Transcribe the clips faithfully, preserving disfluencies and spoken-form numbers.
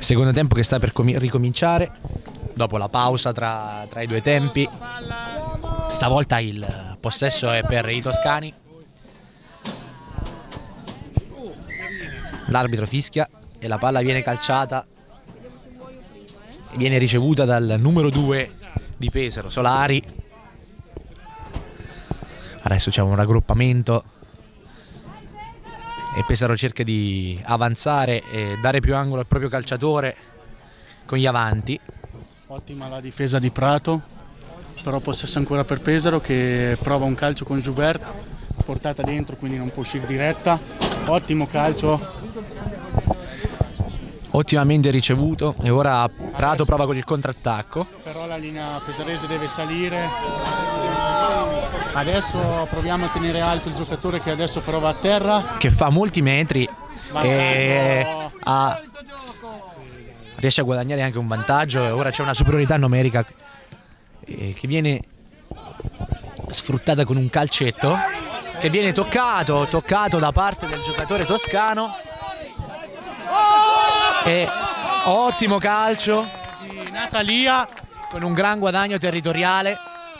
Secondo tempo che sta per ricominciare dopo la pausa tra, tra i due tempi. Stavolta il possesso è per i toscani. L'arbitro fischia e la palla viene calciata e viene ricevuta dal numero due di Pesaro, Solari. Adesso c'è un raggruppamento e Pesaro cerca di avanzare e dare più angolo al proprio calciatore con gli avanti. Ottima la difesa di Prato, però possesso ancora per Pesaro che prova un calcio con Joubert, portata dentro quindi non può uscire diretta. Ottimo calcio, ottimamente ricevuto, e ora Prato prova con il contrattacco. Però la linea pesarese deve salire. Adesso proviamo a tenere alto il giocatore che adesso prova a terra, che fa molti metri e ha, riesce a guadagnare anche un vantaggio, e ora c'è una superiorità numerica eh, che viene sfruttata con un calcetto che viene toccato, toccato da parte del giocatore toscano. E ottimo calcio di Natalia con un gran guadagno territoriale.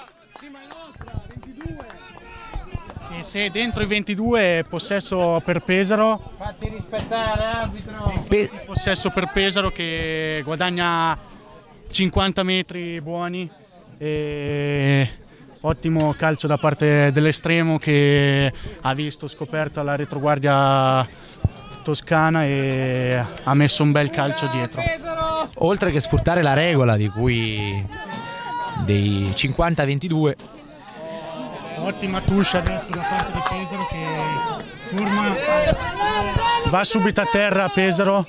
E se dentro i ventidue possesso per Pesaro, fatti rispettare, arbitro. Pe possesso per Pesaro che guadagna cinquanta metri buoni. E ottimo calcio da parte dell'estremo che ha visto scoperta la retroguardia toscana e ha messo un bel calcio dietro. Oltre che sfruttare la regola di cui dei cinquanta ventidue. Ottima touche adesso da parte di Pesaro che forma, va subito a terra Pesaro.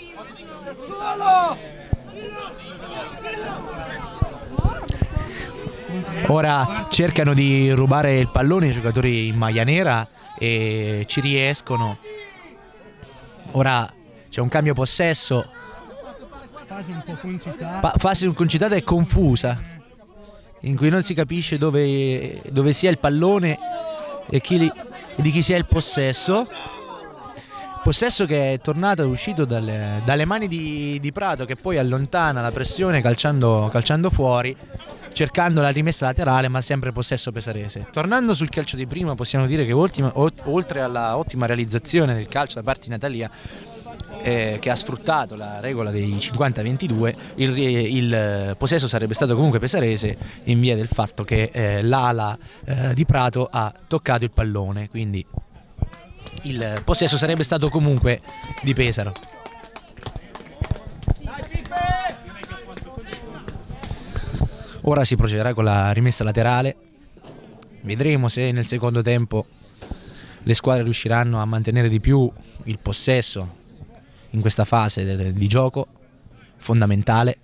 Ora cercano di rubare il pallone i giocatori in maglia nera e ci riescono. Ora c'è un cambio possesso. Fase un po' concitata. Fase concitata e confusa, in cui non si capisce dove, dove sia il pallone e, chi li, e di chi sia il possesso. Possesso che è tornato, è uscito dalle, dalle mani di, di Prato, che poi allontana la pressione calciando, calciando fuori, cercando la rimessa laterale, ma sempre possesso pesarese. Tornando sul calcio di prima, possiamo dire che ultima, oltre alla ottima realizzazione del calcio da parte di Natalia, eh, che ha sfruttato la regola dei cinquanta ventidue, il, il possesso sarebbe stato comunque pesarese in via del fatto che eh, l'ala eh, di Prato ha toccato il pallone, quindi il possesso sarebbe stato comunque di Pesaro. Ora si procederà con la rimessa laterale. Vedremo se nel secondo tempo le squadre riusciranno a mantenere di più il possesso in questa fase di gioco fondamentale.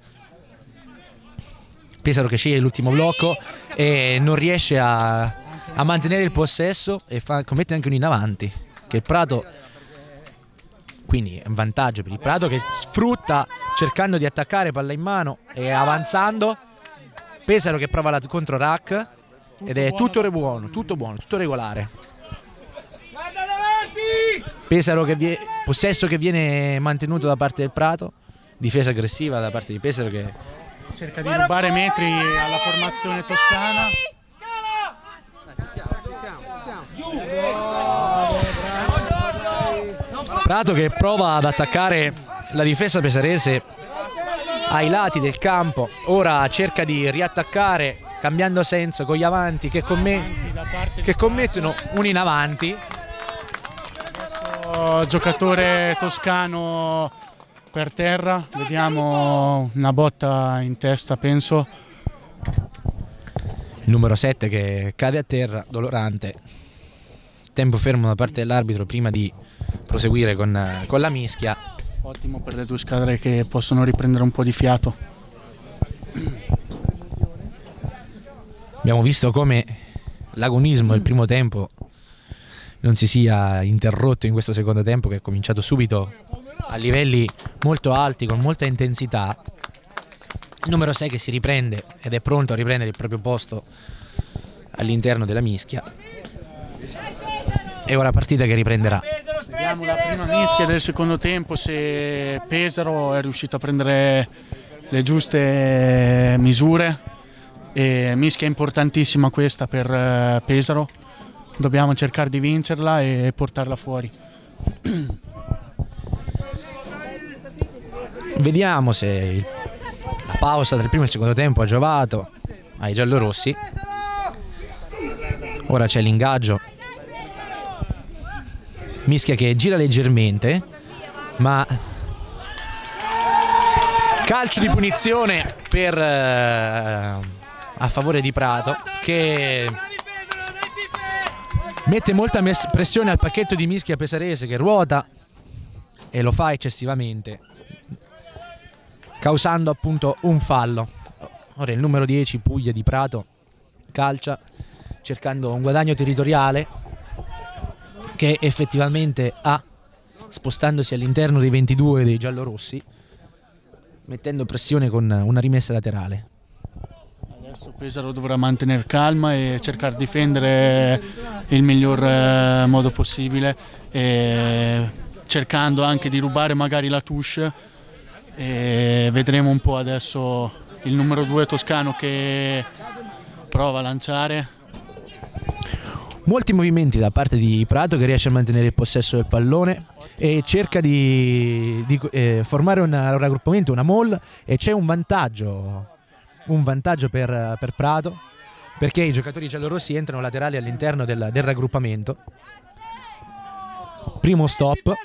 Pesaro che sceglie l'ultimo blocco e non riesce a, a mantenere il possesso e fa, commette anche un in avanti, che il Prato, quindi è un vantaggio per il Prato che sfrutta cercando di attaccare palla in mano e avanzando. Pesaro che prova la contro rack ed è tutto buono, tutto buono, tutto regolare. Pesaro che viene, possesso che viene mantenuto da parte del Prato, difesa aggressiva da parte di Pesaro che cerca di rubare metri alla formazione toscana. Prato che prova ad attaccare la difesa pesarese ai lati del campo, ora cerca di riattaccare cambiando senso con gli avanti che, comm che commettono un in avanti. Adesso, giocatore toscano per terra, vediamo una botta in testa penso. Il numero sette che cade a terra, dolorante. Tempo fermo da parte dell'arbitro prima di proseguire con, con la mischia. Ottimo per le due squadre che possono riprendere un po' di fiato. Abbiamo visto come l'agonismo del primo tempo non si sia interrotto in questo secondo tempo, che è cominciato subito a livelli molto alti, con molta intensità. Il numero sei che si riprende ed è pronto a riprendere il proprio posto all'interno della mischia. E ora partita che riprenderà. vediamo la prima mischia del secondo tempo se Pesaro è riuscito a prendere le giuste misure. E mischia importantissima questa per Pesaro, dobbiamo cercare di vincerla e portarla fuori. Vediamo se il, la pausa del primo e il secondo tempo ha giovato ai giallorossi. Ora c'è l'ingaggio, mischia che gira leggermente, ma calcio di punizione per eh, a favore di Prato, che mette molta pressione al pacchetto di mischia pesarese, che ruota e lo fa eccessivamente, causando appunto un fallo. Ora il numero dieci Puglia di Prato calcia cercando un guadagno territoriale che effettivamente ha, spostandosi all'interno dei ventidue dei giallorossi, mettendo pressione con una rimessa laterale. Adesso Pesaro dovrà mantenere calma e cercare di difendere il miglior eh, modo possibile, e cercando anche di rubare magari la touche, e vedremo un po' adesso il numero due toscano che prova a lanciare. Molti movimenti da parte di Prato, che riesce a mantenere il possesso del pallone e cerca di, di eh, formare una, un raggruppamento, una mall, e c'è un vantaggio un vantaggio per, per Prato, perché i giocatori giallorossi entrano laterali all'interno del, del raggruppamento. Primo stop,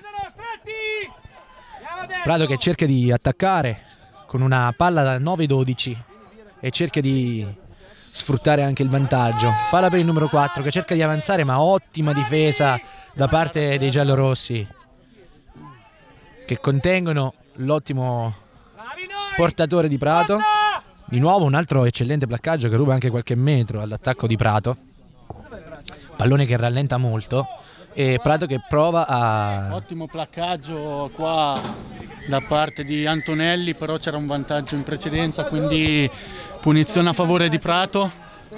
Prato che cerca di attaccare con una palla da nove dodici e cerca di sfruttare anche il vantaggio. Palla per il numero quattro che cerca di avanzare, ma ottima difesa da parte dei giallorossi, che contengono l'ottimo portatore di Prato. Di nuovo un altro eccellente placcaggio che ruba anche qualche metro all'attacco di Prato. Pallone che rallenta molto e Prato che prova a... Ottimo placcaggio qua da parte di Antonelli, però c'era un vantaggio in precedenza, quindi punizione a favore di Prato.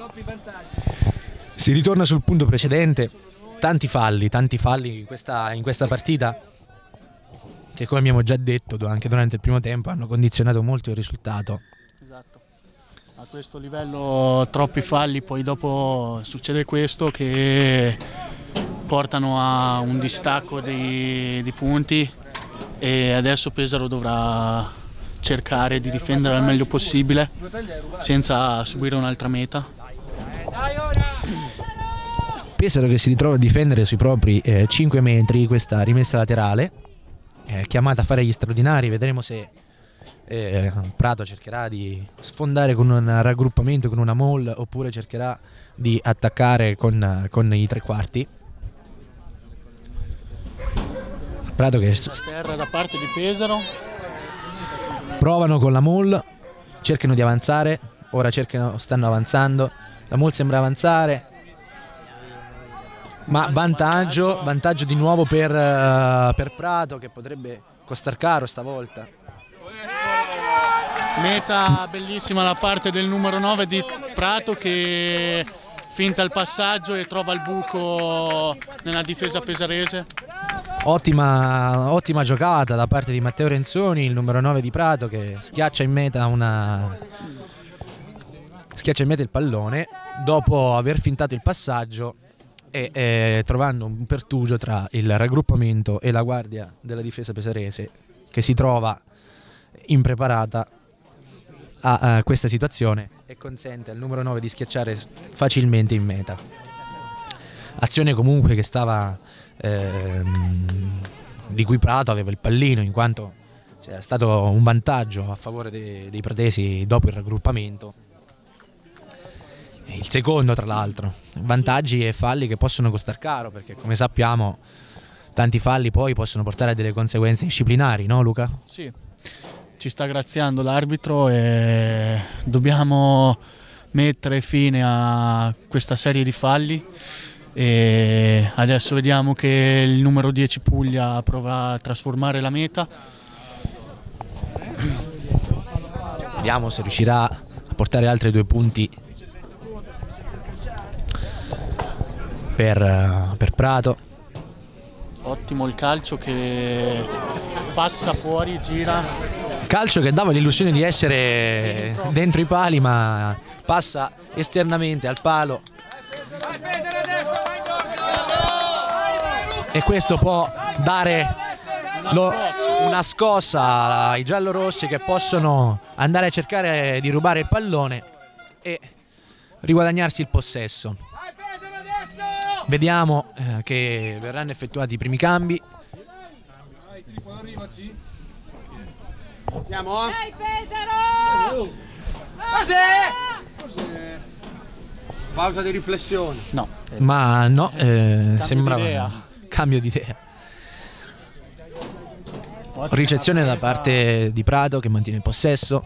Si ritorna sul punto precedente. Tanti falli, tanti falli in questa, in questa partita, che come abbiamo già detto anche durante il primo tempo hanno condizionato molto il risultato. Esatto. A questo livello troppi falli, poi dopo succede questo, che portano a un distacco di, di punti, e adesso Pesaro dovrà cercare di difendere al meglio possibile senza subire un'altra meta. Pesaro che si ritrova a difendere sui propri eh, cinque metri questa rimessa laterale, eh, chiamata a fare gli straordinari. Vedremo se eh, Prato cercherà di sfondare con un raggruppamento, con una mall, oppure cercherà di attaccare con, con i tre quarti. Prato che A terra da parte di Pesaro. Provano con la mall, cercano di avanzare, ora cercano, stanno avanzando, la mall sembra avanzare, ma vantaggio, vantaggio di nuovo per, uh, per Prato, che potrebbe costar caro stavolta. Meta bellissima da parte del numero nove di Prato, che finta il passaggio e trova il buco nella difesa pesarese. Ottima, ottima giocata da parte di Matteo Renzoni, il numero nove di Prato, che schiaccia in meta una schiaccia in meta il pallone dopo aver fintato il passaggio e eh, trovando un pertugio tra il raggruppamento e la guardia della difesa pesarese, che si trova impreparata a, a questa situazione e consente al numero nove di schiacciare facilmente in meta. Azione comunque che stava ehm, di cui Prato aveva il pallino, in quanto c'era stato un vantaggio a favore dei, dei pratesi dopo il raggruppamento. Il secondo, tra l'altro, vantaggi e falli che possono costar caro, perché come sappiamo tanti falli poi possono portare a delle conseguenze disciplinari, no Luca? Sì, ci sta graziando l'arbitro e dobbiamo mettere fine a questa serie di falli, e adesso vediamo che il numero dieci Puglia prova a trasformare la meta. Vediamo se riuscirà a portare altri due punti per, per Prato. Ottimo ottimo il calcio che passa fuori, gira. Calcio che dava l'illusione di essere dentro i pali, ma passa esternamente al palo. E questo può dare lo, una scossa ai giallorossi, che possono andare a cercare di rubare il pallone e riguadagnarsi il possesso. Vediamo eh, che verranno effettuati i primi cambi. Andiamo? Dai Pesaro! Pausa di riflessione. No. Ma no, eh, Cambio sembrava d'idea. cambio di idea. Ricezione da parte di Prato, che mantiene il possesso,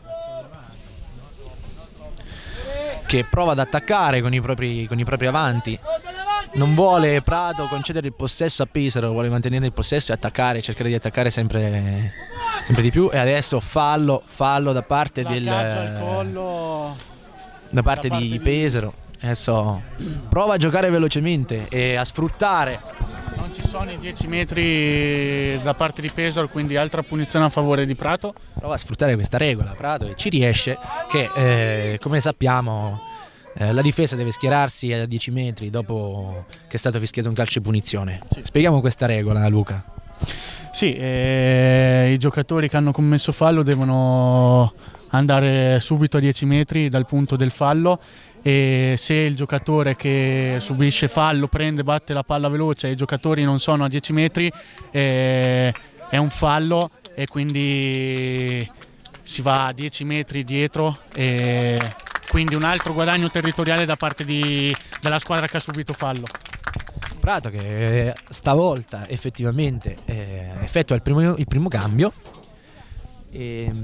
che prova ad attaccare con i propri, con i propri avanti. Non vuole Prato concedere il possesso a Pesaro, vuole mantenere il possesso e attaccare, cercare di attaccare sempre, sempre di più. E adesso fallo, fallo da parte del al collo, da parte, da parte di, di Pesaro. Adesso prova a giocare velocemente e a sfruttare. Non ci sono i dieci metri da parte di Pesaro, quindi altra punizione a favore di Prato. Prova a sfruttare questa regola Prato e ci riesce, che eh, come sappiamo eh, la difesa deve schierarsi a dieci metri dopo che è stato fischiato un calcio di punizione. Sì. Spieghiamo questa regola, Luca. Sì, eh, i giocatori che hanno commesso fallo devono andare subito a dieci metri dal punto del fallo, e se il giocatore che subisce fallo prende, batte la palla veloce e i giocatori non sono a dieci metri, eh, è un fallo e quindi si va a dieci metri dietro, e quindi un altro guadagno territoriale da parte di, della squadra che ha subito fallo. Prato che stavolta effettivamente eh, effettua il primo, il primo cambio e,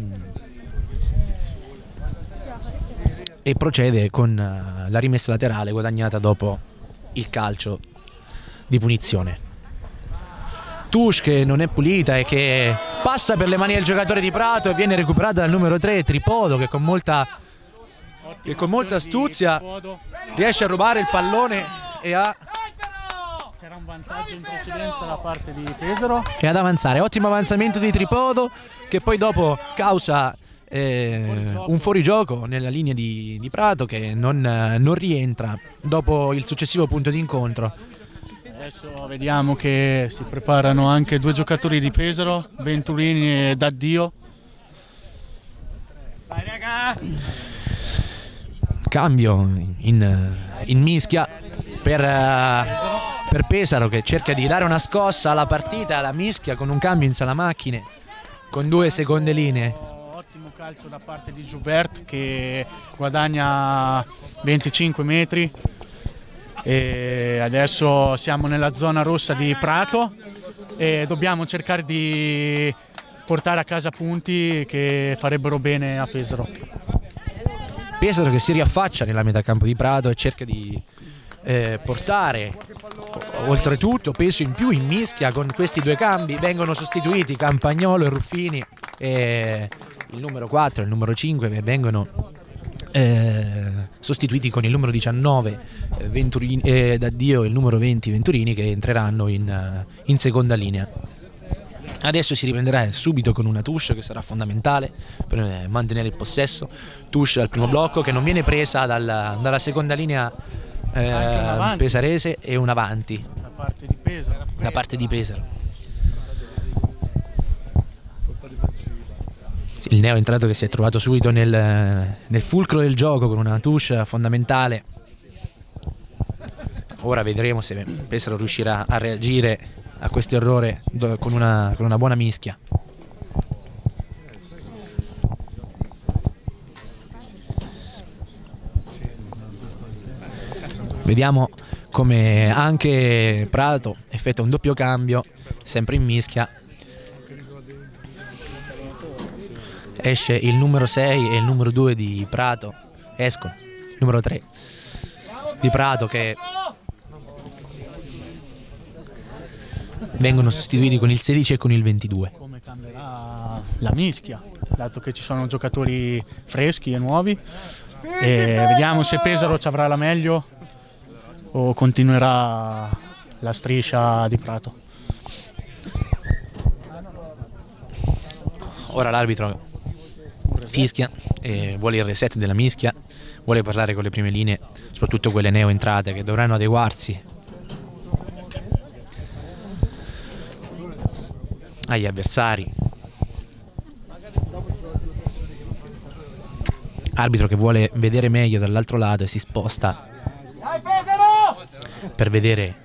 e procede con uh, la rimessa laterale guadagnata dopo il calcio di punizione. Touche che non è pulita e che passa per le mani del giocatore di Prato e viene recuperata dal numero tre Tripodo, che con molta, che con molta astuzia riesce a rubare il pallone e a C'era un vantaggio in precedenza da parte di Pesaro e ad avanzare. Ottimo avanzamento di Tripodo, che poi dopo causa eh, un fuorigioco nella linea di, di Prato, che non, non rientra dopo il successivo punto di incontro. Adesso vediamo che si preparano anche due giocatori di Pesaro, Venturini e Daddio. Vai raga! Cambio in, in mischia per, per Pesaro, che cerca di dare una scossa alla partita. La mischia con un cambio in sala macchine con due seconde linee. Ottimo calcio da parte di Joubert, che guadagna venticinque metri, e adesso siamo nella zona rossa di Prato e dobbiamo cercare di portare a casa punti che farebbero bene a Pesaro. Pesaro che si riaffaccia nella metà campo di Prato e cerca di eh, portare oltretutto peso in più in mischia. Con questi due cambi vengono sostituiti Campagnolo e Ruffini, e il numero quattro e il numero cinque vengono eh, sostituiti con il numero diciannove eh, Venturini, eh, Daddio, e il numero venti Venturini, che entreranno in, in seconda linea. Adesso si riprenderà subito con una touche che sarà fondamentale per mantenere il possesso. Touche al primo blocco che non viene presa dalla, dalla seconda linea eh, pesarese, e un avanti Da parte di Pesaro. da parte di Pesaro. Sì, il neo entrato che si è trovato subito nel, nel fulcro del gioco con una touche fondamentale. Ora vedremo se Pesaro riuscirà a reagire a questo errore con una, con una buona mischia. Vediamo come anche Prato effettua un doppio cambio, sempre in mischia. Esce il numero sei e il numero due di Prato, escono, numero tre di Prato, che vengono sostituiti con il sedici e con il ventidue. Come cambierà la mischia, dato che ci sono giocatori freschi e nuovi, e vediamo se Pesaro ci avrà la meglio o continuerà la striscia di Prato. Ora l'arbitro fischia e vuole il reset della mischia, vuole parlare con le prime linee, soprattutto quelle neoentrate che dovranno adeguarsi agli avversari. Arbitro che vuole vedere meglio dall'altro lato e si sposta per vedere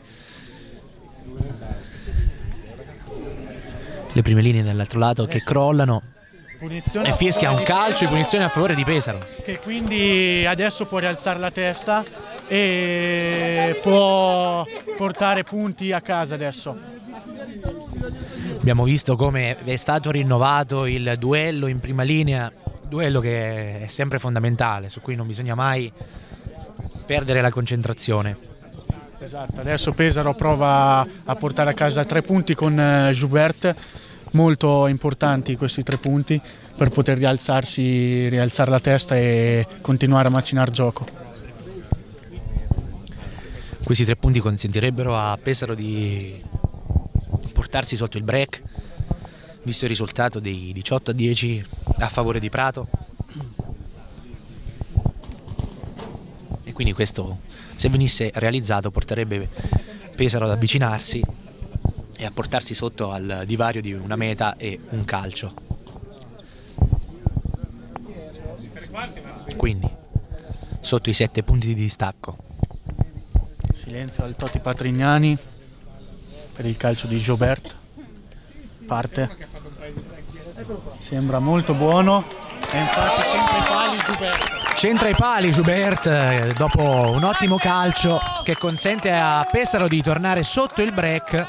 le prime linee dall'altro lato che crollano. Punizione E fischia un calcio di punizione a favore di Pesaro, che quindi adesso può rialzare la testa e può portare punti a casa adesso. Abbiamo visto come è stato rinnovato il duello in prima linea, duello che è sempre fondamentale, su cui non bisogna mai perdere la concentrazione. Esatto, adesso Pesaro prova a portare a casa tre punti con Joubert, molto importanti questi tre punti per poter rialzarsi, rialzare la testa e continuare a macinare gioco. Questi tre punti consentirebbero a Pesaro di portarsi sotto il break, visto il risultato dei diciotto a dieci a favore di Prato. E quindi questo, se venisse realizzato, porterebbe Pesaro ad avvicinarsi e a portarsi sotto al divario di una meta e un calcio. Quindi sotto i sette punti di distacco. Silenzio al Totti Patrignani per il calcio di Joubert. Parte. Sembra molto buono e infatti centra i pali Joubert. Centra i pali Joubert dopo un ottimo calcio che consente a Pesaro di tornare sotto il break.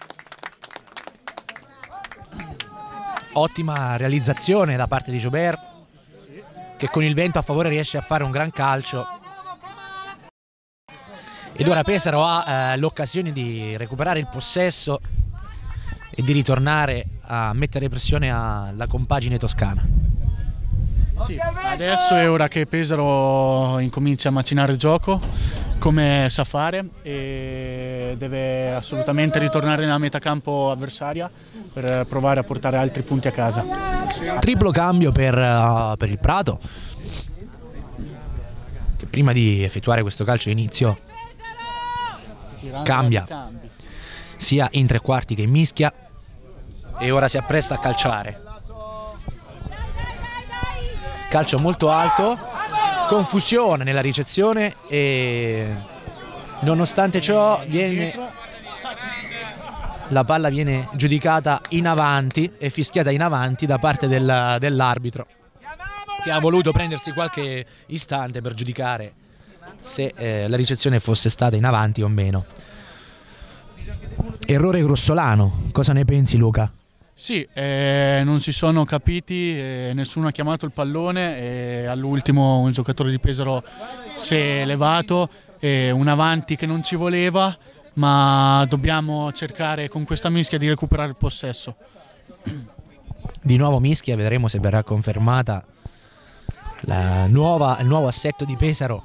Ottima realizzazione da parte di Joubert, che con il vento a favore riesce a fare un gran calcio. Ed ora Pesaro ha eh, l'occasione di recuperare il possesso e di ritornare a mettere pressione alla compagine toscana. Sì, adesso è ora che Pesaro incomincia a macinare il gioco come sa fare e deve assolutamente ritornare nella metacampo avversaria per provare a portare altri punti a casa. Triplo cambio per, uh, per il Prato, che prima di effettuare questo calcio d'inizio cambia sia in tre quarti che in mischia e ora si appresta a calciare. Calcio molto alto, confusione nella ricezione e nonostante ciò viene, la palla viene giudicata in avanti e fischiata in avanti da parte del, dell'arbitro, che ha voluto prendersi qualche istante per giudicare se eh, la ricezione fosse stata in avanti o meno. Errore grossolano, cosa ne pensi Luca? Sì, eh, non si sono capiti, eh, nessuno ha chiamato il pallone e all'ultimo un giocatore di Pesaro si è levato, eh, un avanti che non ci voleva, ma dobbiamo cercare con questa mischia di recuperare il possesso. Di nuovo mischia, vedremo se verrà confermata la nuova, il nuovo assetto di Pesaro,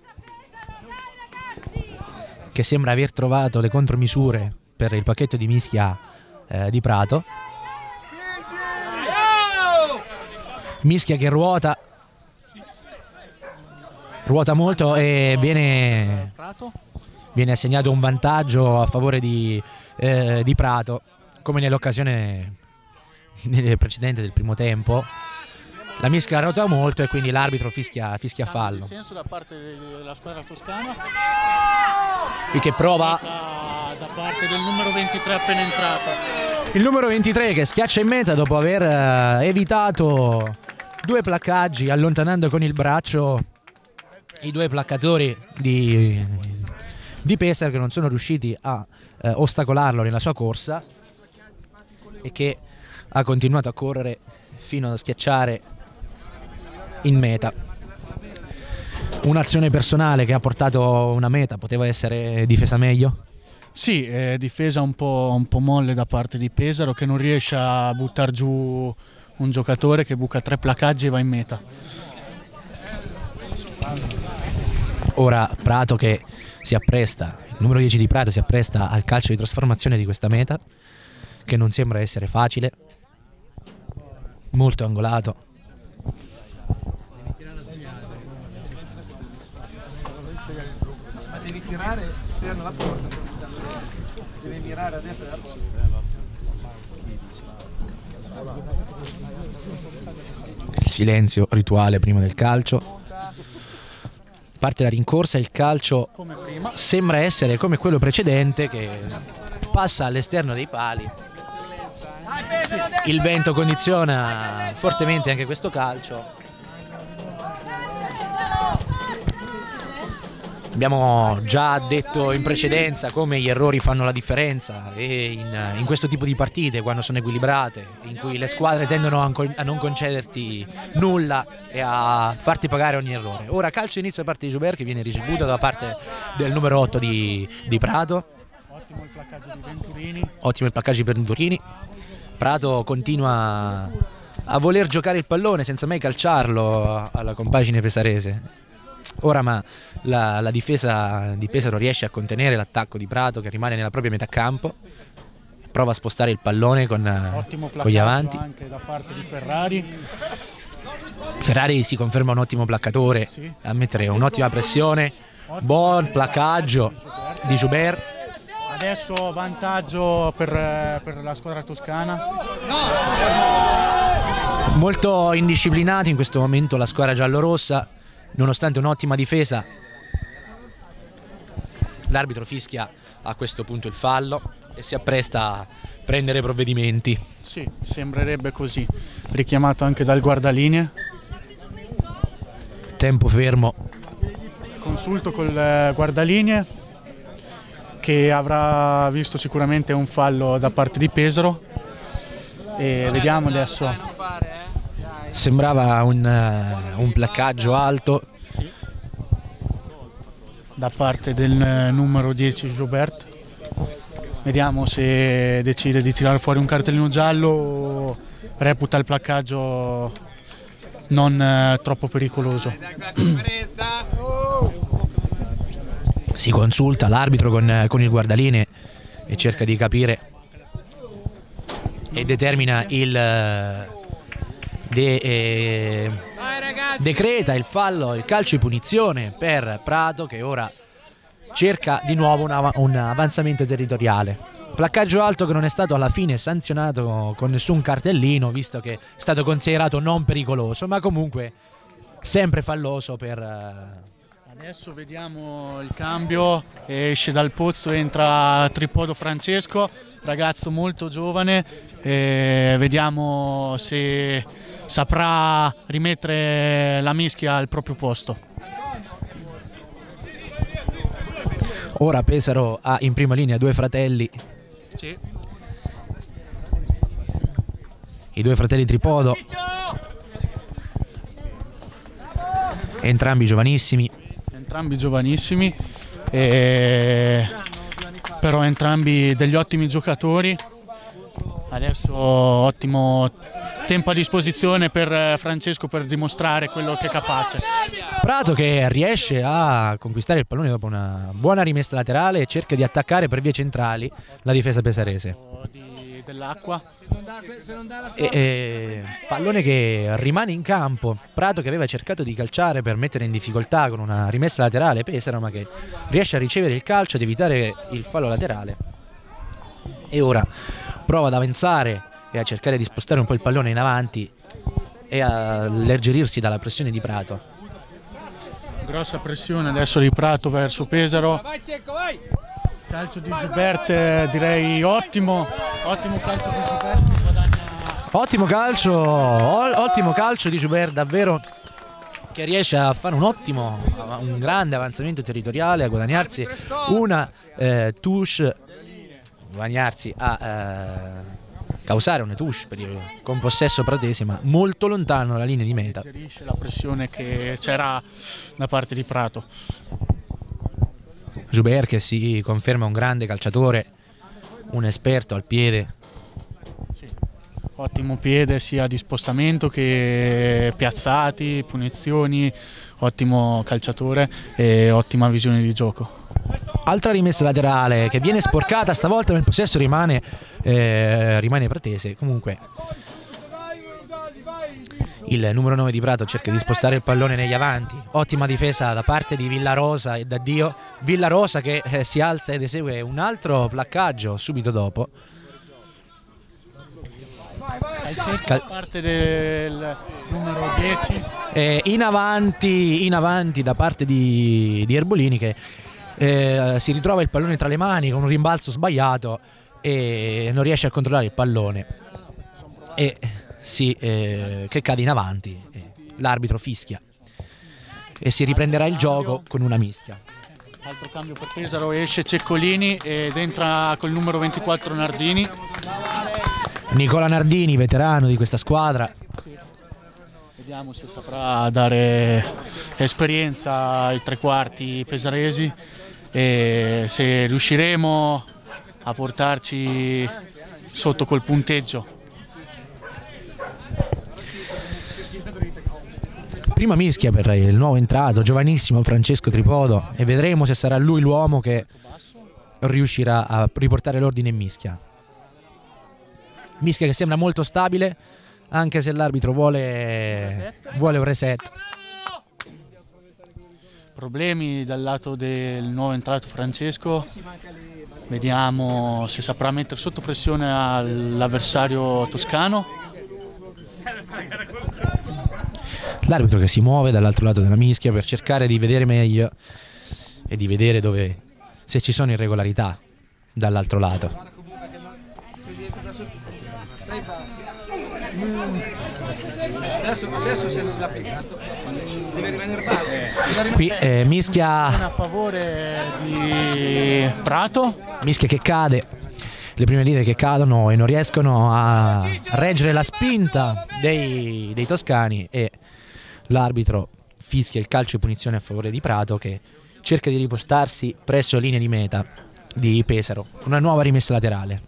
che sembra aver trovato le contromisure per il pacchetto di mischia eh, di Prato. Mischia che ruota ruota molto e viene, viene assegnato un vantaggio a favore di, eh, di Prato, come nell'occasione precedente del primo tempo. La mischia ruota molto e quindi l'arbitro fischia, fischia fallo. Senso da parte della squadra toscana, qui che prova da, da parte del numero ventitré appena entrato. Il numero ventitré che schiaccia in meta dopo aver eh, evitato due placcaggi, allontanando con il braccio i due placcatori di, di Pesaro, che non sono riusciti a eh, ostacolarlo nella sua corsa e che ha continuato a correre fino a schiacciare in meta. Un'azione personale che ha portato una meta, poteva essere difesa meglio? Sì, è difesa un po', un po' molle da parte di Pesaro, che non riesce a buttare giù un giocatore, che buca tre placaggi e va in meta. Ora Prato che si appresta, il numero dieci di Prato si appresta al calcio di trasformazione di questa meta, che non sembra essere facile. molto angolato. Ma devi tirare esterno alla porta, devi mirare a destra della porta. Il silenzio rituale prima del calcio. Parte la rincorsa, il calcio sembra essere come quello precedente che passa all'esterno dei pali. Il vento condiziona fortemente anche questo calcio. Abbiamo già detto in precedenza come gli errori fanno la differenza e in, in questo tipo di partite, quando sono equilibrate, in cui le squadre tendono a, a non concederti nulla e a farti pagare ogni errore. Ora calcio inizio da parte di Joubert, che viene ricevuto da parte del numero otto di, di Prato. Ottimo il placcaggio di Venturini. Ottimo il placcaggio di Venturini. Prato continua a voler giocare il pallone senza mai calciarlo alla compagine pesarese. Ora ma la, la difesa di Pesaro riesce a contenere l'attacco di Prato, che rimane nella propria metà campo, prova a spostare il pallone con, con gli avanti. Anche da parte di Ferrari. Ferrari si conferma un ottimo placcatore, sì, a mettere un'ottima pressione. Buon placcaggio di Joubert. Adesso vantaggio per, per la squadra toscana. Molto indisciplinati in questo momento la squadra giallorossa, nonostante un'ottima difesa. L'arbitro fischia a questo punto il fallo e si appresta a prendere provvedimenti. Sì, sembrerebbe così. Richiamato anche dal guardalinee. Tempo fermo. Consulto col guardalinee, che avrà visto sicuramente un fallo da parte di Pesaro. E vediamo adesso. Sembrava un, uh, un placcaggio alto, sì, da parte del numero dieci Joubert. Vediamo se decide di tirare fuori un cartellino giallo o reputa il placcaggio non uh, troppo pericoloso. Si consulta l'arbitro con, con il guardalinee e cerca di capire e determina il... De, eh, decreta il fallo, il calcio di punizione per Prato, che ora cerca di nuovo un, un avanzamento territoriale. Placcaggio alto che non è stato alla fine sanzionato con nessun cartellino, visto che è stato considerato non pericoloso, ma comunque sempre falloso per... Adesso vediamo il cambio, esce dal pozzo, entra Tripodo Francesco, ragazzo molto giovane, e vediamo se saprà rimettere la mischia al proprio posto. Ora Pesaro ha in prima linea due fratelli, sì, i due fratelli Tripodo, entrambi giovanissimi. Entrambi giovanissimi, e... però entrambi degli ottimi giocatori. Adesso ottimo tempo a disposizione per Francesco per dimostrare quello che è capace. Prato che riesce a conquistare il pallone dopo una buona rimessa laterale e cerca di attaccare per vie centrali la difesa pesarese. Dell'acqua. E, e, pallone che rimane in campo. Prato che aveva cercato di calciare per mettere in difficoltà con una rimessa laterale Pesaro, ma che riesce a ricevere il calcio ed evitare il fallo laterale. E ora prova ad avanzare e a cercare di spostare un po' il pallone in avanti e a alleggerirsi dalla pressione di Prato. Grossa pressione adesso di Prato verso Pesaro. Calcio di Joubert, direi ottimo, ottimo calcio di Joubert. Guadagna... Ottimo calcio, ottimo calcio di Joubert, davvero, che riesce a fare un ottimo, un grande avanzamento territoriale, a guadagnarsi una eh, touche, guadagnarsi a eh, causare una touche per il, con possesso pratese, ma molto lontano dalla linea di meta. Alleggerisce la pressione che c'era da parte di Prato. Joubert che si conferma un grande calciatore, un esperto al piede. Sì. Ottimo piede sia di spostamento che piazzati, punizioni, ottimo calciatore e ottima visione di gioco. Altra rimessa laterale che viene sporcata stavolta, ma il possesso rimane, eh, rimane pratese. Comunque Il numero nove di Prato cerca di spostare il pallone negli avanti. Ottima difesa da parte di Villarosa e da Dio. Villarosa che eh, si alza ed esegue un altro placcaggio subito dopo. Cal parte del numero dieci. Eh, in avanti, in avanti da parte di, di Erbolini che eh, si ritrova il pallone tra le mani con un rimbalzo sbagliato e non riesce a controllare il pallone e si, eh, che cade in avanti. L'arbitro fischia e si riprenderà il gioco con una mischia. Altro cambio per Pesaro, esce Ceccolini ed entra col numero ventiquattro Nardini. Nicola Nardini, veterano di questa squadra. Sì. Vediamo se saprà dare esperienza ai tre quarti pesaresi e se riusciremo a portarci sotto col punteggio. Prima mischia per il nuovo entrato, giovanissimo Francesco Tripodo, e vedremo se sarà lui l'uomo che riuscirà a riportare l'ordine in mischia. Mischia che sembra molto stabile, anche se l'arbitro vuole, vuole un reset. Problemi dal lato del nuovo entrato Francesco. Vediamo se saprà mettere sotto pressione all'avversario toscano. L'arbitro che si muove dall'altro lato della mischia per cercare di vedere meglio e di vedere dove, se ci sono irregolarità dall'altro lato. Adesso, adesso se l'ha piegato, deve rimanere basso. Qui eh, mischia a favore di Prato. Mischia che cade, le prime linee che cadono e non riescono a reggere la spinta dei, dei toscani e l'arbitro fischia il calcio di punizione a favore di Prato che cerca di riportarsi presso linea di meta di Pesaro. Una nuova rimessa laterale.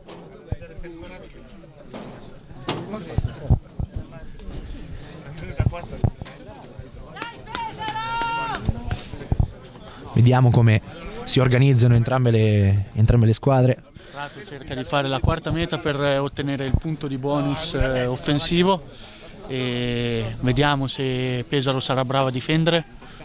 Vediamo come si organizzano entrambe le, entrambe le squadre. Prato cerca di fare la quarta meta per ottenere il punto di bonus eh, offensivo e vediamo se Pesaro sarà brava a difendere.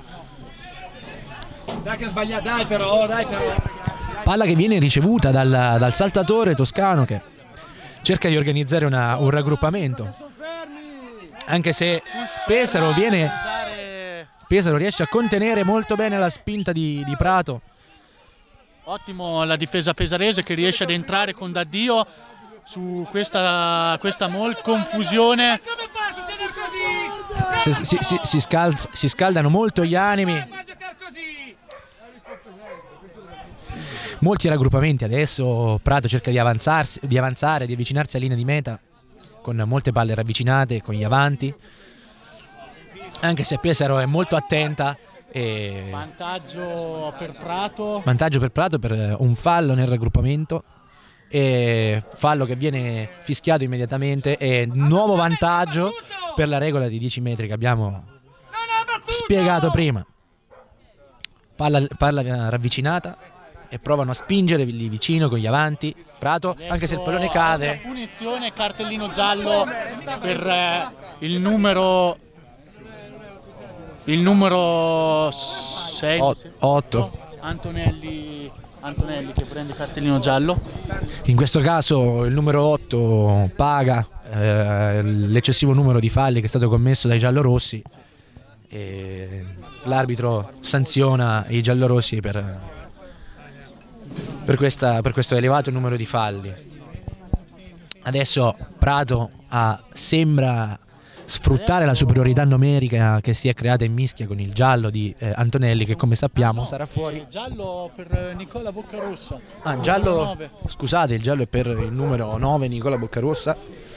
Dai che ha sbagliato, dai però, dai però. Palla che viene ricevuta dal, dal saltatore toscano che cerca di organizzare una, un raggruppamento. Anche se Pesaro viene... Pesaro riesce a contenere molto bene la spinta di, di Prato. Ottimo la difesa pesarese che riesce ad entrare con Daddio su questa, questa mol confusione. Si, si, si, si, scalz, si scaldano molto gli animi. Molti raggruppamenti adesso. Prato cerca di, avanzarsi, di avanzare, di avvicinarsi alla linea di meta con molte palle ravvicinate, con gli avanti. Anche se Pesaro è molto attenta. E vantaggio per Prato. Vantaggio per Prato per un fallo nel raggruppamento. E fallo che viene fischiato immediatamente. E nuovo vantaggio per la regola di dieci metri che abbiamo spiegato prima. Palla, palla ravvicinata. E provano a spingere lì vicino con gli avanti. Prato, adesso anche se il pallone cade. Punizione, cartellino giallo per eh, il numero il numero sei, otto Antonelli, Antonelli che prende cartellino giallo. In questo caso il numero otto paga eh, l'eccessivo numero di falli che è stato commesso dai giallorossi e l'arbitro sanziona i giallorossi per, per, questa, per questo elevato numero di falli. Adesso Prato ha, sembra sfruttare la superiorità numerica che si è creata in mischia con il giallo di eh, Antonelli che come sappiamo sarà fuori. Giallo per Nicola Boccarossa. Ah, giallo, scusate, il giallo è per il numero nove Nicola Boccarossa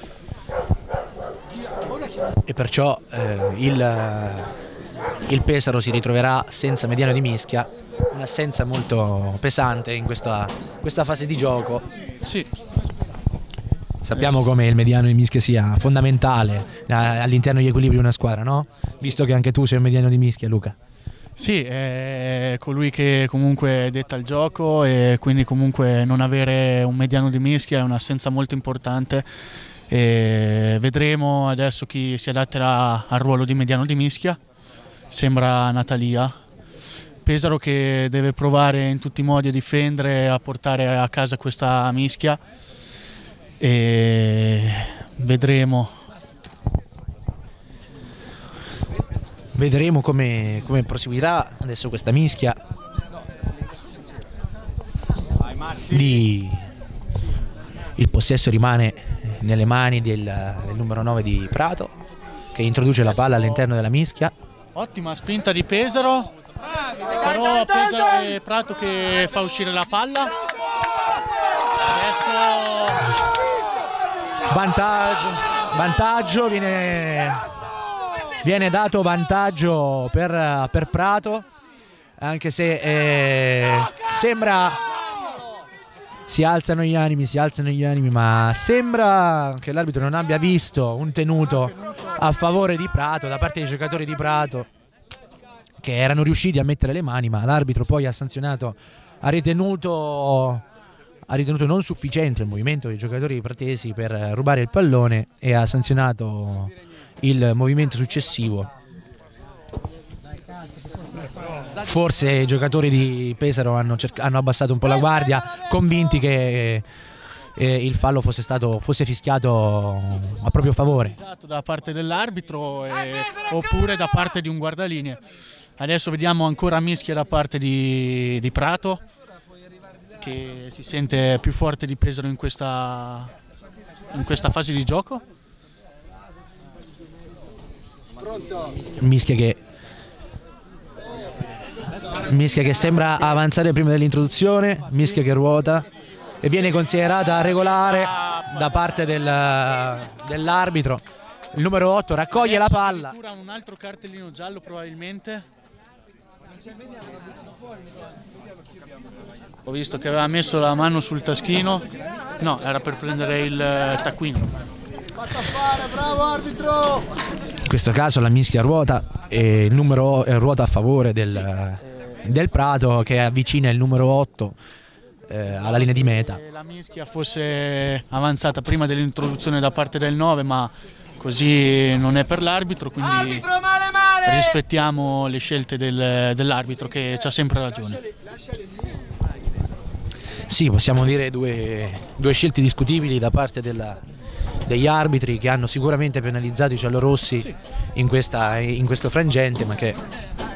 e perciò eh, il, il Pesaro si ritroverà senza mediano di mischia, un'assenza molto pesante in questa, questa fase di gioco. Sì. Sappiamo come il mediano di mischia sia fondamentale all'interno degli equilibri di una squadra, no? Visto che anche tu sei un mediano di mischia, Luca. Sì, è colui che comunque detta il gioco e quindi comunque non avere un mediano di mischia è un'assenza molto importante e vedremo adesso chi si adatterà al ruolo di mediano di mischia. Sembra Natalia. Pesaro che deve provare in tutti i modi a difendere, a portare a casa questa mischia, e vedremo. Vedremo come, come proseguirà adesso questa mischia di... Il possesso rimane nelle mani del, del numero nove di Prato, che introduce la palla all'interno della mischia. Ottima spinta di Pesaro, però Pesaro è Prato che fa uscire la palla. Adesso vantaggio, vantaggio viene, viene dato vantaggio per, per Prato, anche se eh, sembra... Si alzano gli animi, si alzano gli animi, ma sembra che l'arbitro non abbia visto un tenuto a favore di Prato da parte dei giocatori di Prato, che erano riusciti a mettere le mani, ma l'arbitro poi ha sanzionato, ha ritenuto, ha ritenuto non sufficiente il movimento dei giocatori pratesi per rubare il pallone e ha sanzionato il movimento successivo. Forse i giocatori di Pesaro hanno, hanno abbassato un po' la guardia, convinti che eh, il fallo fosse stato fosse fischiato a proprio favore. Da parte dell'arbitro eh, oppure da parte di un guardalinee. Adesso vediamo ancora mischia da parte di, di Prato, che si sente più forte di Pesaro in questa, in questa fase di gioco. Mischia che Mischia che sembra avanzare prima dell'introduzione, mischia che ruota e viene considerata regolare da parte del, dell'arbitro. Il numero otto raccoglie la palla. Un altro cartellino giallo probabilmente. Ho visto che aveva messo la mano sul taschino. No, era per prendere il taccuino. Bravo arbitro! In questo caso la mischia ruota e il numero ruota a favore del, del Prato, che avvicina il numero otto eh, alla linea di meta. La mischia fosse avanzata prima dell'introduzione da parte del nove, ma così non è per l'arbitro, quindi male, male. rispettiamo le scelte del, dell'arbitro, che c'ha sempre ragione. Sì, possiamo dire due, due scelte discutibili da parte della, degli arbitri, che hanno sicuramente penalizzato i giallorossi sì. in, questa, in questo frangente, ma che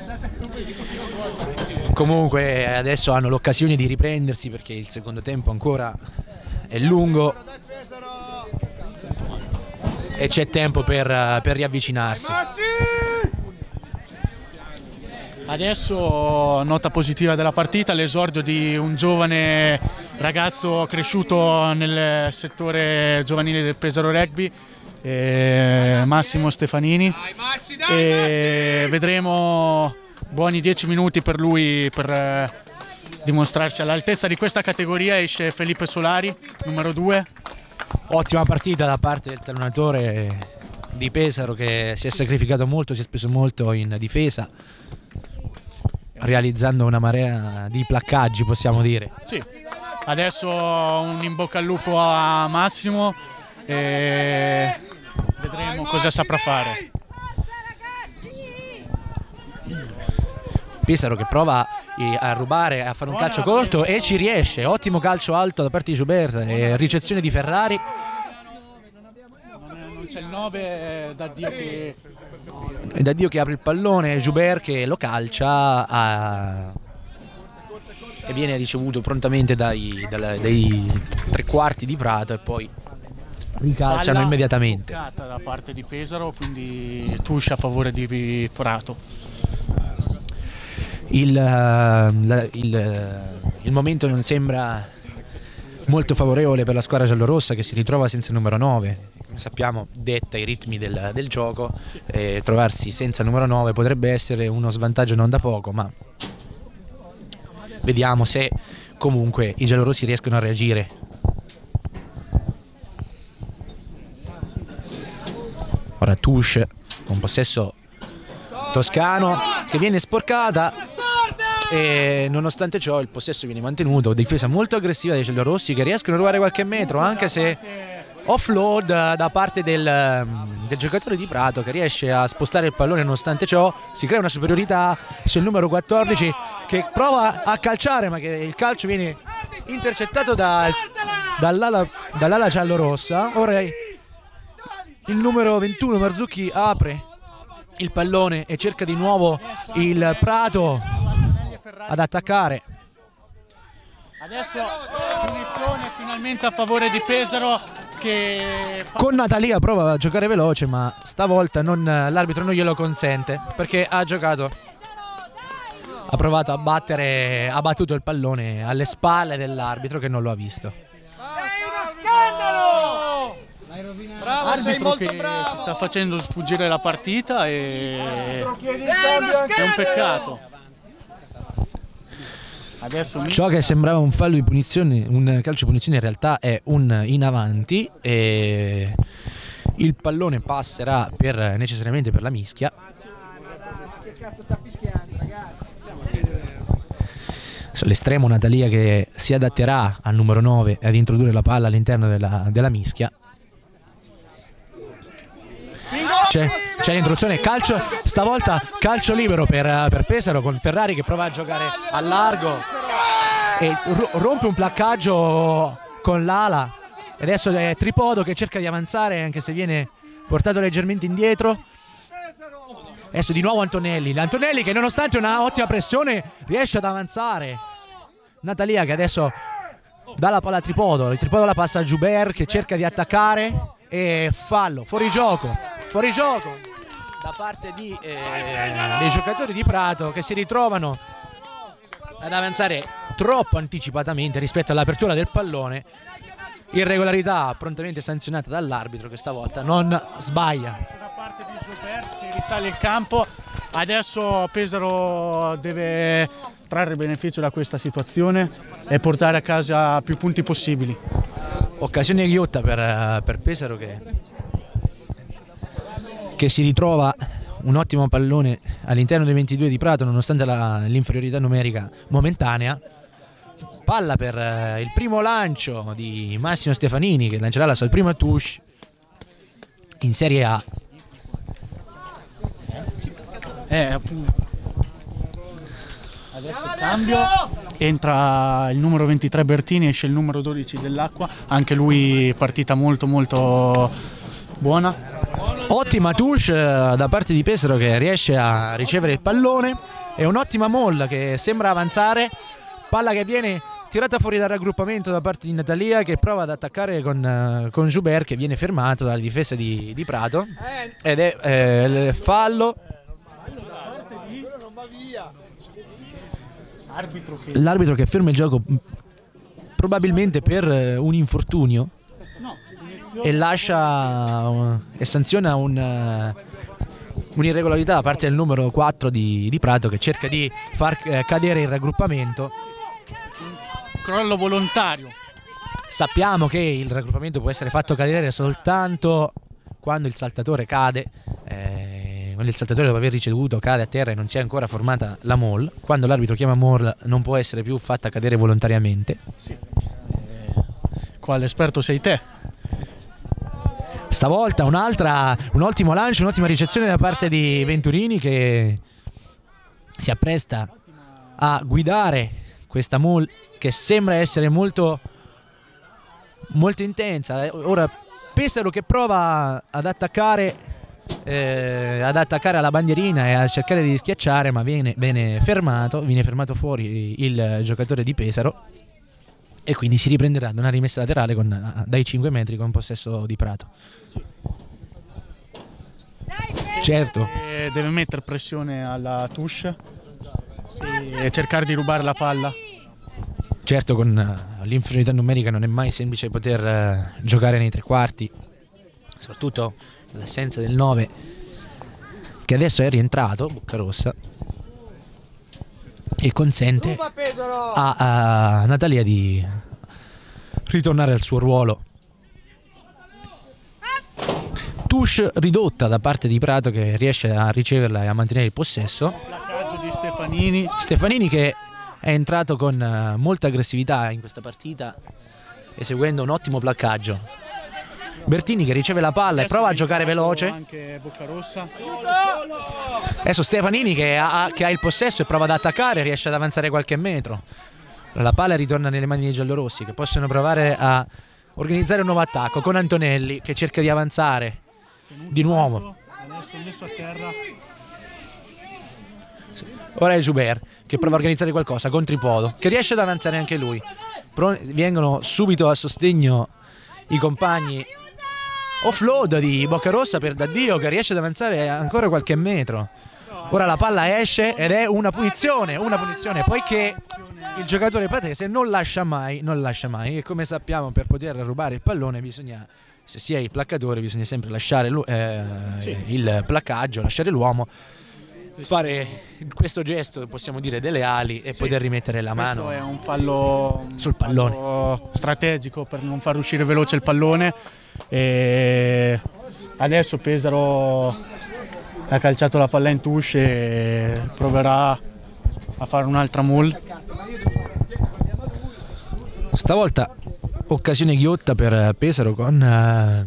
comunque adesso hanno l'occasione di riprendersi, perché il secondo tempo ancora è lungo e c'è tempo per, per riavvicinarsi. Adesso nota positiva della partita, l'esordio di un giovane ragazzo cresciuto nel settore giovanile del Pesaro Rugby, eh, Massimo Stefanini, e vedremo buoni dieci minuti per lui per eh, dimostrarsi all'altezza di questa categoria. Esce Felipe Solari, numero due. Ottima partita da parte del talonatore di Pesaro, che si è sacrificato molto, si è speso molto in difesa, realizzando una marea di placcaggi, possiamo dire. Sì. Adesso un in bocca al lupo a Massimo e vedremo cosa saprà fare. Pesaro che prova a rubare, a fare un calcio corto e ci riesce. Ottimo calcio alto da parte di Joubert e ricezione di Ferrari. Non c'è il nove, da Dio che... È da Dio che apre il pallone, Joubert che lo calcia a... e viene ricevuto prontamente dai, dai, dai tre quarti di Prato e poi ricalciano palla immediatamente. Da parte di Pesaro, quindi touche a favore di Prato. Il, la, il, il momento non sembra molto favorevole per la squadra giallorossa, che si ritrova senza il numero nove. Come sappiamo, detta i ritmi del, del gioco, eh, trovarsi senza il numero nove potrebbe essere uno svantaggio non da poco, ma vediamo se comunque i giallorossi riescono a reagire. Ora touche con possesso toscano, che viene sporcata, e nonostante ciò il possesso viene mantenuto. Difesa molto aggressiva dei giallorossi, che riescono a rubare qualche metro, anche se offload da parte del, del giocatore di Prato, che riesce a spostare il pallone. Nonostante ciò si crea una superiorità sul numero quattordici, che prova a calciare, ma che il calcio viene intercettato da, dall'ala, dall'ala giallorossa. Ora il numero ventuno Marzucchi apre il pallone e cerca di nuovo il Prato ad attaccare. Adesso punizione finalmente a favore di Pesaro, che con Natalia prova a giocare veloce, ma stavolta l'arbitro non glielo consente, perché ha giocato ha provato a battere, ha battuto il pallone alle spalle dell'arbitro, che non lo ha visto. Sei uno scandalo! Bravo, sei arbitro molto che bravo. si sta facendo sfuggire la partita e Chiedi in Sei cambio uno anche- è un peccato. Adesso Ciò che sembrava un fallo di punizione, un calcio di punizione, in realtà è un in avanti, e il pallone passerà per, necessariamente per la mischia. L'estremo Natalia che si adatterà al numero nove ad introdurre la palla all'interno della, della mischia. C'è, c'è l'introduzione, calcio, stavolta calcio libero per, per Pesaro, con Ferrari che prova a giocare a largo e ro- rompe un placcaggio con l'ala. E adesso è Tripodo che cerca di avanzare, anche se viene portato leggermente indietro. Adesso di nuovo Antonelli, l'Antonelli che nonostante una ottima pressione riesce ad avanzare. Natalia che adesso dà la palla a Tripodo, il Tripodo la passa a Joubert che cerca di attaccare, e fallo, fuori gioco, fuori gioco da parte di, eh, dei giocatori di Prato, che si ritrovano ad avanzare troppo anticipatamente rispetto all'apertura del pallone. Irregolarità prontamente sanzionata dall'arbitro, che stavolta non sbaglia. da parte di Joubert che risale il campo. Adesso Pesaro deve trarre beneficio da questa situazione e portare a casa più punti possibili. Occasione ghiotta per, per Pesaro che, che si ritrova un ottimo pallone all'interno dei ventidue di Prato, nonostante la, l'inferiorità numerica momentanea. Palla per eh, il primo lancio di Massimo Stefanini, che lancerà la sua prima touche in Serie A. Eh, appunto. Adesso cambio, entra il numero ventitré Bertini, esce il numero dodici Dell'Acqua, anche lui partita molto molto buona. Ottima touche eh, da parte di Pesaro, che riesce a ricevere il pallone, e un'ottima molla che sembra avanzare, palla che viene tirata fuori dal raggruppamento da parte di Natalia, che prova ad attaccare con, uh, con Joubert, che viene fermato dalla difesa di, di Prato, ed è eh, il fallo. L'arbitro che ferma il gioco probabilmente per uh, un infortunio e lascia uh, e sanziona un, uh, un'irregolarità da parte del numero quattro di, di Prato, che cerca di far uh, cadere il raggruppamento. Crollo volontario. Sappiamo che il raggruppamento può essere fatto cadere soltanto quando il saltatore cade, eh, quando il saltatore, dopo aver ricevuto, cade a terra e non si è ancora formata la maul. Quando l'arbitro chiama maul non può essere più fatta cadere volontariamente. Sì. Eh, qua l'esperto sei te. Stavolta un'altra, un ottimo lancio, un'ottima ricezione da parte di Venturini, che si appresta a guidare questa maul, che sembra essere molto molto intensa. Ora Pesaro che prova ad attaccare eh, ad attaccare alla bandierina e a cercare di schiacciare, ma viene, viene fermato viene fermato fuori il giocatore di Pesaro, e quindi si riprenderà da una rimessa laterale con, dai cinque metri, con possesso di Prato. Certo, E deve mettere pressione alla touche e cercare di rubare la palla. certo con uh, l'inferiorità numerica non è mai semplice poter uh, giocare nei tre quarti, soprattutto l'assenza del nove, che adesso è rientrato, Boccarossa, e consente Ruba Pesaro. a, a Natalia di ritornare al suo ruolo. Touche ridotta da parte di Prato, che riesce a riceverla e a mantenere il possesso. Placcaggio di Stefanini. Stefanini che è entrato con uh, molta aggressività in questa partita, eseguendo un ottimo placcaggio. Bertini che riceve la palla e prova a giocare veloce. Anche Boccarossa. Adesso Stefanini che ha, che ha il possesso e prova ad attaccare, riesce ad avanzare qualche metro. La palla ritorna nelle mani dei giallorossi che possono provare a organizzare un nuovo attacco con Antonelli che cerca di avanzare di nuovo. Adesso messo a terra. Ora è Joubert che prova a organizzare qualcosa con Tripodo che riesce ad avanzare anche lui. Vengono subito a sostegno i compagni. Offload di Boccarossa per Daddio che riesce ad avanzare ancora qualche metro. Ora la palla esce ed è una punizione, una punizione poiché il giocatore patese non lascia mai, non lascia mai e come sappiamo per poter rubare il pallone bisogna, se si è il placcatore bisogna sempre lasciare eh, sì. il placcaggio, lasciare l'uomo, fare questo gesto possiamo dire delle ali e sì. poter rimettere la mano. Questo è un fallo sul pallone, un fallo strategico per non far uscire veloce il pallone. E adesso Pesaro ha calciato la palla in touche e proverà a fare un'altra mall. Stavolta occasione ghiotta per Pesaro con, eh,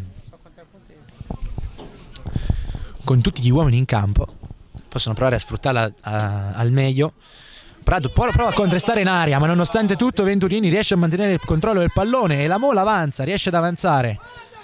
con tutti gli uomini in campo. Possono provare a sfruttarla a, al meglio. Prato prova a contrastare in aria, ma nonostante tutto Venturini riesce a mantenere il controllo del pallone e la Mola avanza, riesce ad avanzare.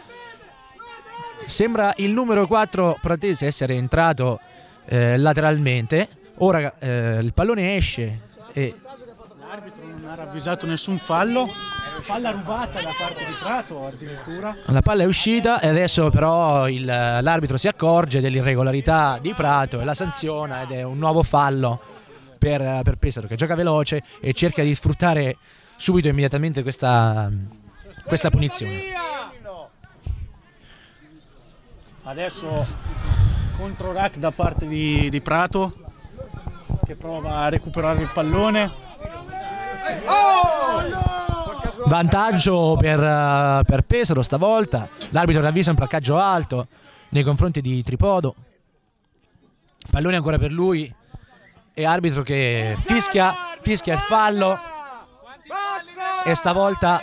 Sembra il numero quattro pratese essere entrato eh, lateralmente. Ora eh, il pallone esce e l'arbitro non ha ravvisato nessun fallo. Palla rubata da parte di Prato addirittura. La palla è uscita e adesso però l'arbitro si accorge dell'irregolarità di Prato e la sanziona ed è un nuovo fallo per, per Pesaro che gioca veloce e cerca di sfruttare subito immediatamente questa, questa punizione. Adesso contro rack da parte di, di Prato che prova a recuperare il pallone. Vantaggio per, per Pesaro stavolta. L'arbitro ravvisa un placcaggio alto nei confronti di Tripodo. Pallone ancora per lui e arbitro che fischia, fischia il fallo e stavolta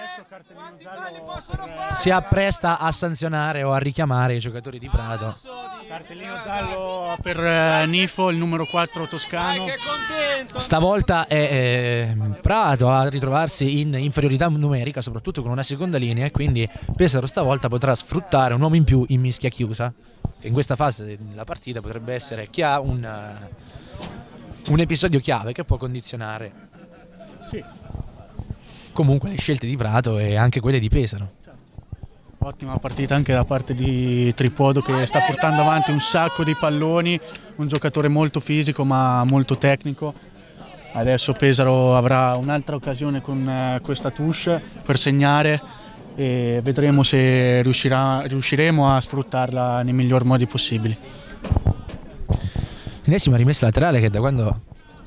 si appresta a sanzionare o a richiamare i giocatori di Prato. Cartellino giallo per eh, Nifo, il numero quattro toscano. Stavolta è eh, Prato a ritrovarsi in inferiorità numerica, soprattutto con una seconda linea, e quindi Pesaro stavolta potrà sfruttare un uomo in più in mischia chiusa, che in questa fase della partita potrebbe essere chi ha un, uh, un episodio chiave che può condizionare sì. comunque le scelte di Prato e anche quelle di Pesaro. Ottima partita anche da parte di Tripodo che sta portando avanti un sacco di palloni, un giocatore molto fisico ma molto tecnico. Adesso Pesaro avrà un'altra occasione con uh, questa touche per segnare e vedremo se riuscirà, riusciremo a sfruttarla nei miglior modi possibili. Ennesima rimessa laterale che da quando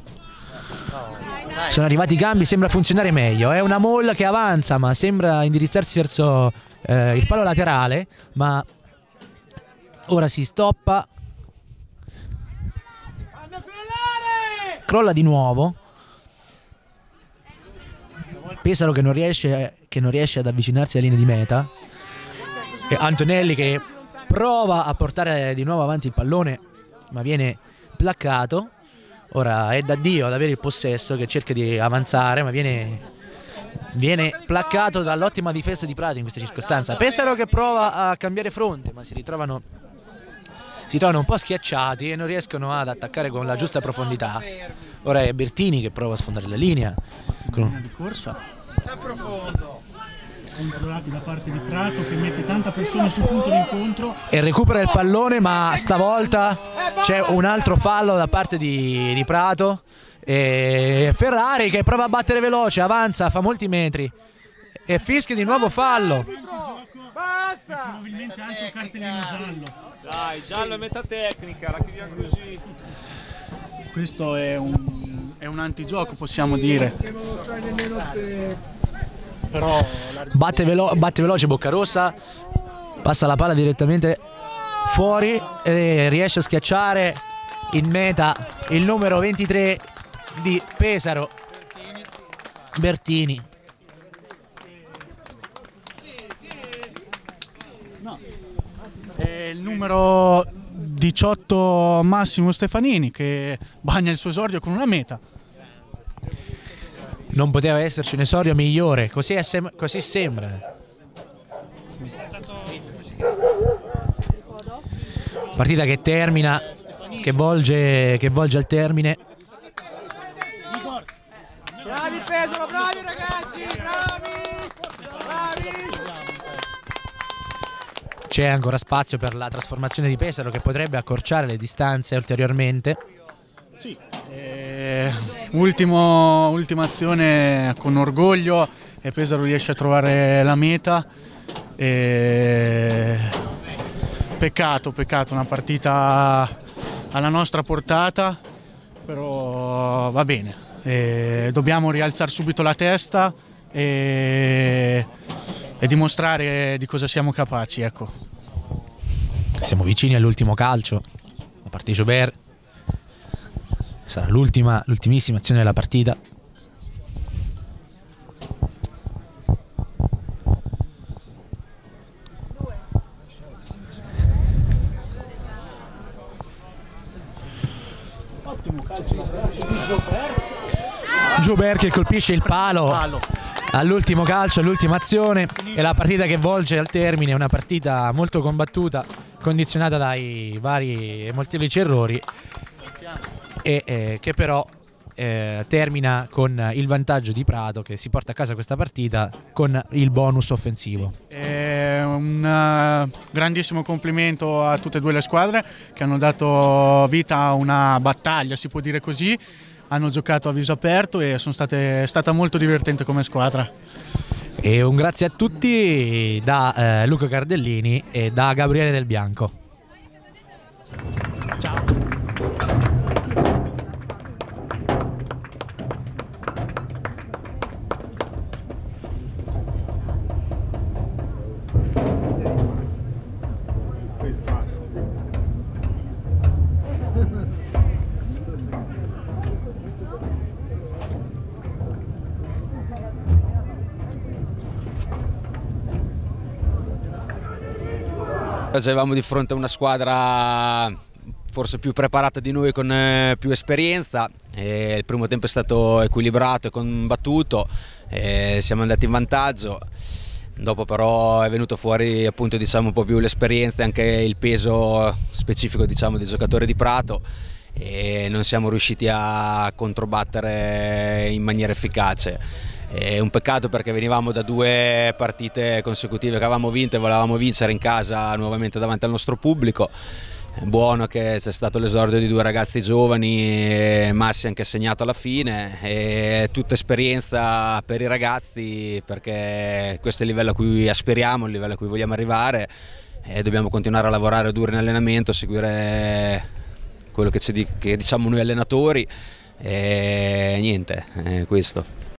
sono arrivati i cambi sembra funzionare meglio. È una mall che avanza ma sembra indirizzarsi verso eh, il fallo laterale, ma ora si stoppa, crolla di nuovo. Pesaro che non riesce, che non riesce ad avvicinarsi alla linea di meta e Antonelli che prova a portare di nuovo avanti il pallone ma viene placcato. Ora è Daddio ad avere il possesso che cerca di avanzare ma viene, viene placcato dall'ottima difesa di Prato in questa circostanza. Pesaro che prova a cambiare fronte ma si ritrovano, si trovano un po' schiacciati e non riescono ad attaccare con la giusta profondità. Ora è Bertini che prova a sfondare la linea con... di corsa da profondo controllati da parte di Prato che mette tanta pressione sul punto di incontro e recupera il pallone, ma stavolta c'è un altro fallo da parte di, di Prato e Ferrari che prova a battere veloce, avanza, fa molti metri e fischia di nuovo fallo. Basta! Probabilmente altro cartellino giallo. Dai, giallo e metà tecnica, la chiudiamo così. Questo è un, è un antigioco, possiamo dire. Però batte, velo batte veloce Boccarossa, passa la palla direttamente fuori e riesce a schiacciare in meta il numero ventitré di Pesaro, Bertini. E il numero diciotto Massimo Stefanini, che bagna il suo esordio con una meta. Non poteva esserci un esordio migliore, così, è sem- così sembra. Partita che termina, che volge, che volge al termine. Bravi Pesaro, bravi ragazzi, bravi! Bravi! C'è ancora spazio per la trasformazione di Pesaro che potrebbe accorciare le distanze ulteriormente. Sì. Eh, ultimo, ultima azione con orgoglio e Pesaro riesce a trovare la meta. E... Peccato, peccato, una partita alla nostra portata, però va bene. E dobbiamo rialzare subito la testa e, e dimostrare di cosa siamo capaci, ecco. Siamo vicini all'ultimo calcio da parte di Joubert. Sarà l'ultima, l'ultimissima azione della partita. Joubert che colpisce il palo all'ultimo calcio, all'ultima azione, e la partita che volge al termine, una partita molto combattuta, condizionata dai vari e molteplici errori, e eh, che però eh, termina con il vantaggio di Prato, che si porta a casa questa partita con il bonus offensivo. È un uh, grandissimo complimento a tutte e due le squadre che hanno dato vita a una battaglia, si può dire così. Hanno giocato a viso aperto e sono state, è stata molto divertente come squadra. E un grazie a tutti da eh, Luca Cardellini e da Gabriele Del Bianco. Ciao. Oggi avevamo di fronte a una squadra forse più preparata di noi, con eh, più esperienza. E il primo tempo è stato equilibrato e combattuto, e siamo andati in vantaggio. Dopo però è venuto fuori appunto, diciamo, un po' più l'esperienza e anche il peso specifico, diciamo, dei giocatori di Prato, e non siamo riusciti a controbattere in maniera efficace. È un peccato perché venivamo da due partite consecutive che avevamo vinto e volevamo vincere in casa nuovamente davanti al nostro pubblico. È buono che c'è stato l'esordio di due ragazzi giovani, Massi anche segnato alla fine, e tutta esperienza per i ragazzi, perché questo è il livello a cui aspiriamo, il livello a cui vogliamo arrivare, e dobbiamo continuare a lavorare duro in allenamento, seguire quello che, ci, che diciamo noi allenatori, e niente, è questo.